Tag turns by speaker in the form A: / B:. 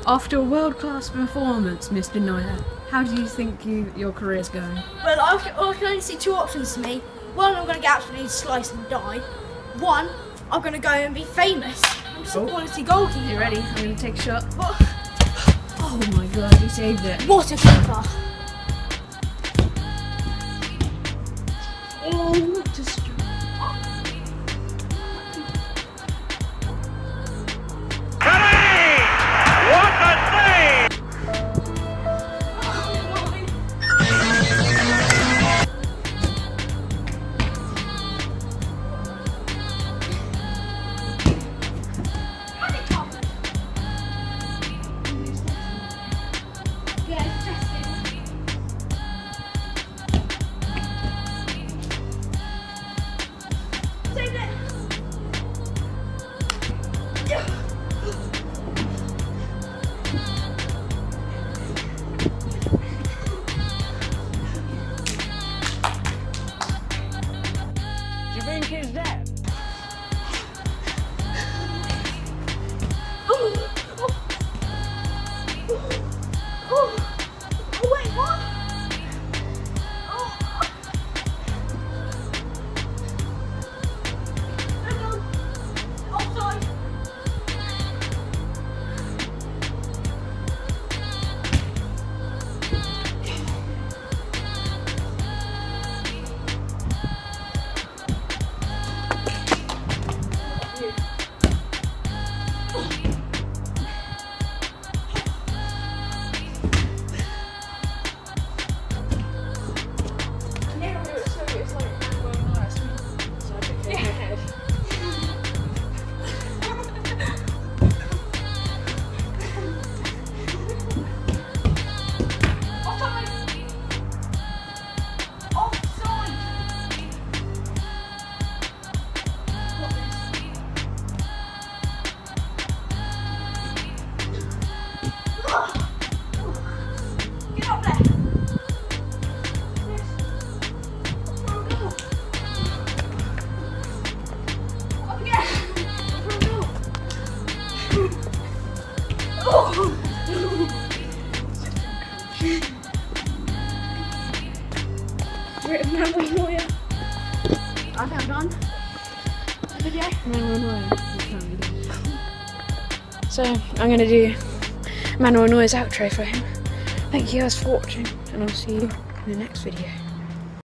A: After a world-class performance, Mr. Neuer, how do you think your career's going?
B: Well, I can only see two options to me. One, I'm going to get absolutely sliced and die. One, I'm going to go and be famous. I'm just a quality goalkeeper.
A: You ready? I'm going to take a shot.
B: What?
A: Oh my god, you saved it.
B: What a keeper.
A: Oh, just...
C: Is that?
B: Wait, what? Offside. Neuer. I think I'm done. The video.
A: So I'm going to do Manuel Neuer's outro for him. Thank you guys for watching, and I'll see you in the next video.